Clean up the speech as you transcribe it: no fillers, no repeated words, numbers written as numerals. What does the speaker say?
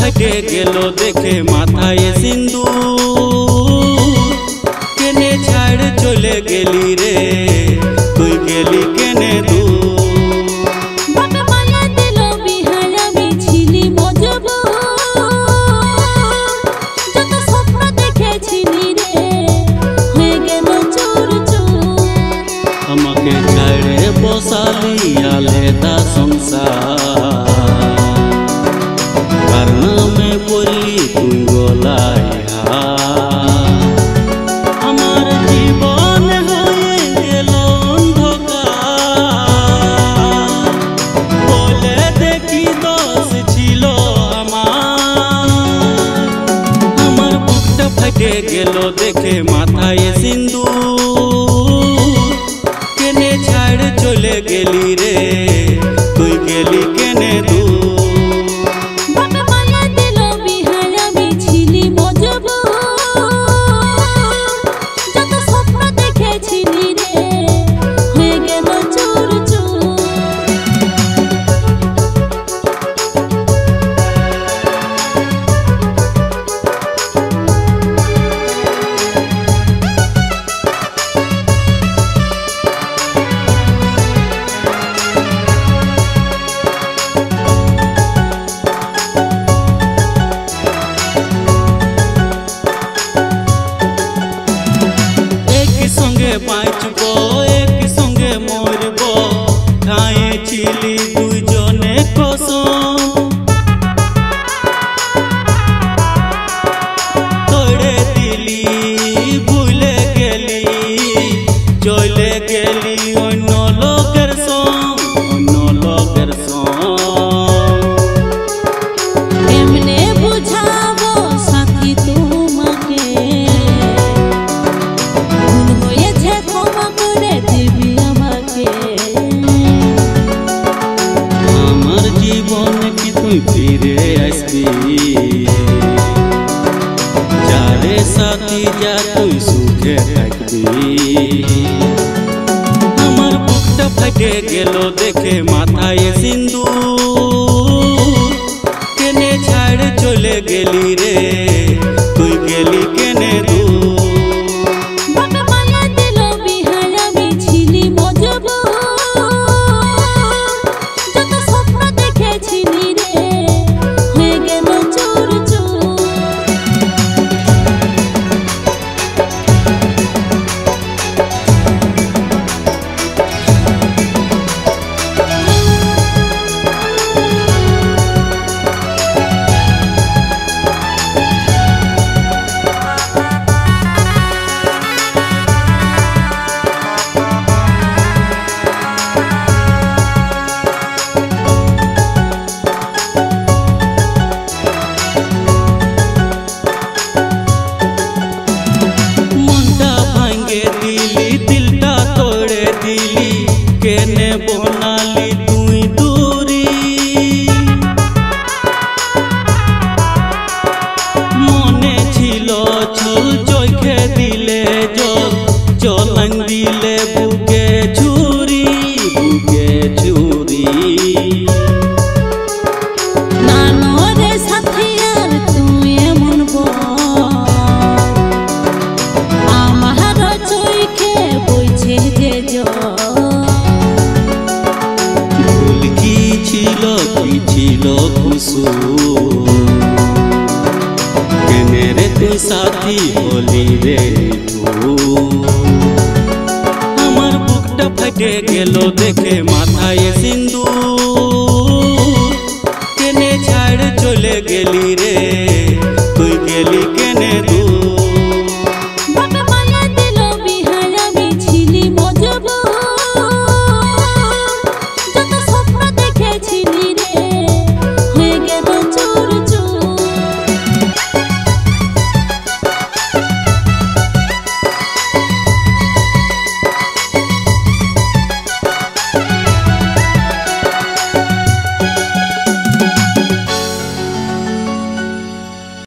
फटे गेलो देखे माथाय सिंदूर केने छाड़ चले गेली रे तुई गेली केने दूर আমাকে ছাড়ে বসালি আলাদা সংসার কার নামে বললি তুই গলায় আমার জীবন হয়ে গেল অন্ধকার বলে দেখি দোষ ছিল আমার বুকটা ফেটে গেল দেখে মাথায় সিন্দুর কেনে ছাড় চলে গেলি রে তুই গেলি কেনে দূর বাঁচব এক সঙ্গে মরব খাইছিলি দুইজনে কসম তোড়ে দিলি ভুলে গেলি চলে গেলি অন্য লোকের সঙ্গ এমনে বুঝাবো সাথী তোমাকে তুই ফিরে আসবি যারে সাথী যা তুই সুখে থাকবি আমার বুকটা ফেটে গেল দেখে মাথায় সিন্দুর কেনে ছাড় চলে গেলি রে তুই গেলি কেনে দূর दिलटा तोड़े दिली केने बनाली तुई दूरी मने छिलो छल चोखे दिले जल चलन दिले बुके छुरी नानो रे साथियार तुई एमन ভুল কি ছিল কেনে রে তুই সাথী বলি রে আমার বুকটা ফেটে গেল দেখে মাথায় সিন্দুর